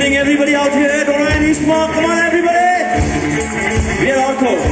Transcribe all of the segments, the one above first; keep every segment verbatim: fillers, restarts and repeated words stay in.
evening, everybody out here. Don't know any smoke. Come on, everybody. We are all cool.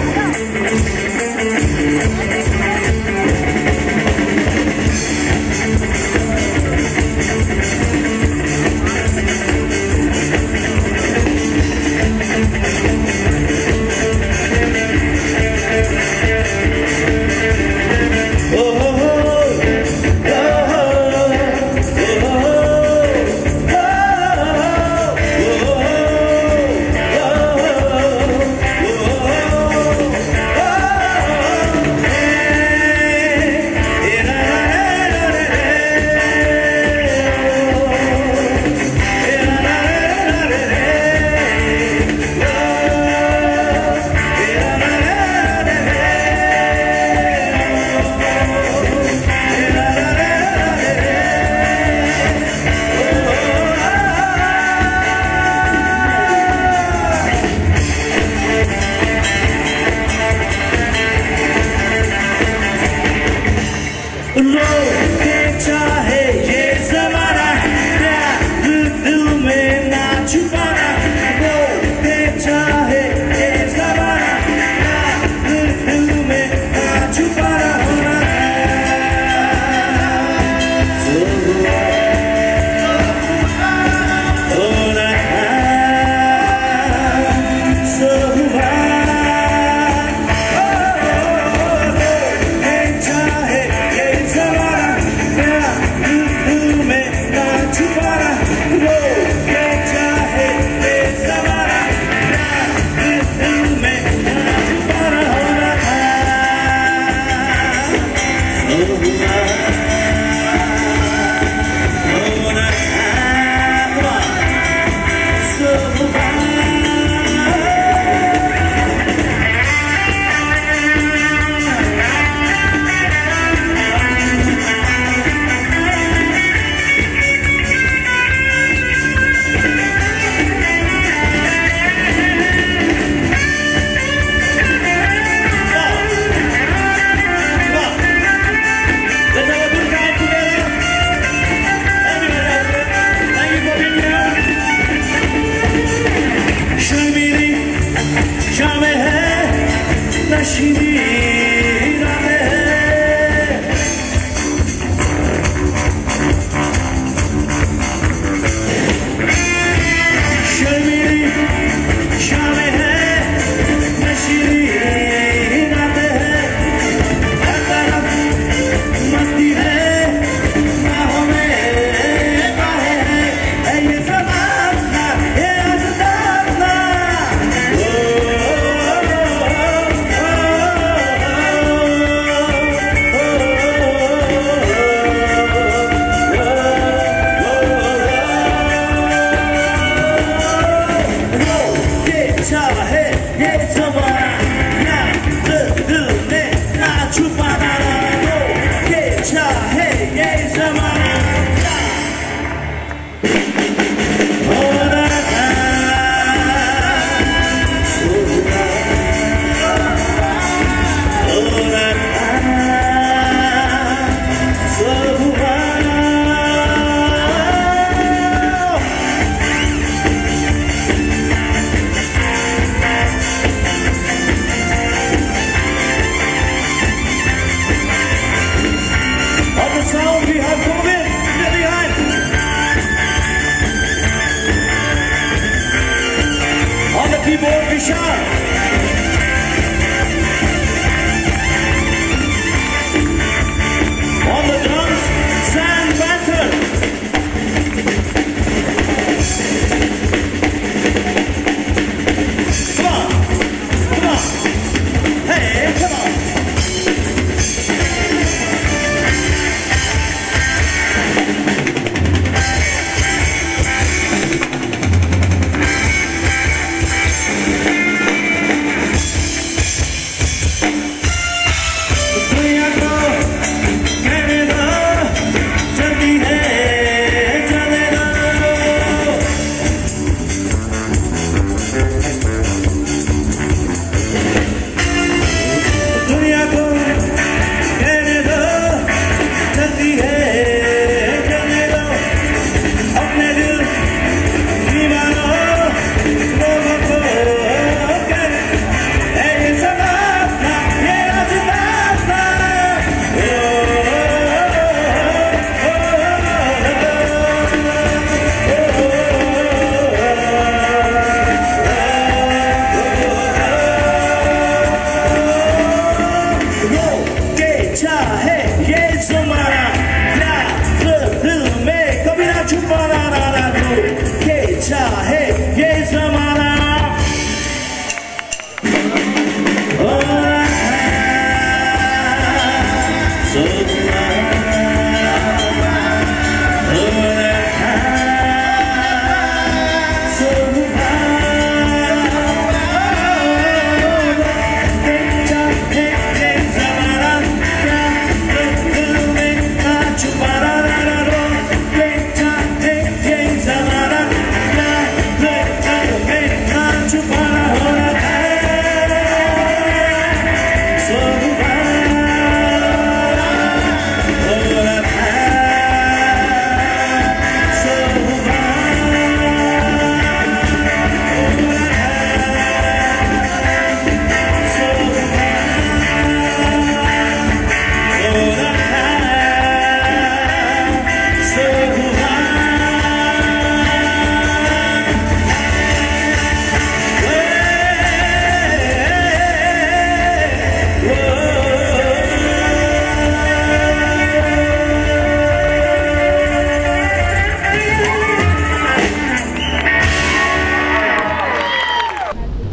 Let's have a good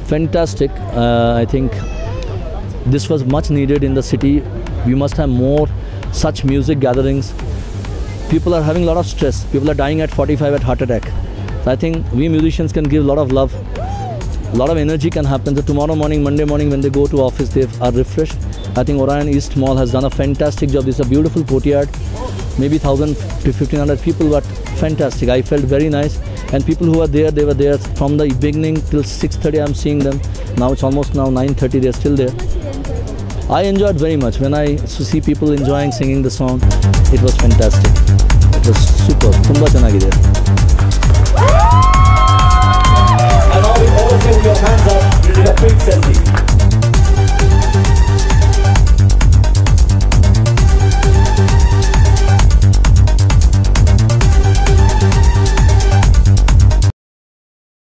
Fantastic. Uh, I think this was much needed in the city. We must have more such music gatherings. People are having a lot of stress. People are dying at forty-five at heart attack. So I think we musicians can give a lot of love. A lot of energy can happen. So tomorrow morning, Monday morning, when they go to office, they are refreshed. I think Orion East Mall has done a fantastic job. This is a beautiful courtyard. Maybe one thousand to fifteen hundred people, but fantastic. I felt very nice. And people who are there, they were there from the beginning till six thirty. I'm seeing them. Now it's almost now nine thirty. They're still there. I enjoyed very much. When I see people enjoying singing the song, it was fantastic. It was super. Tumba chanagide.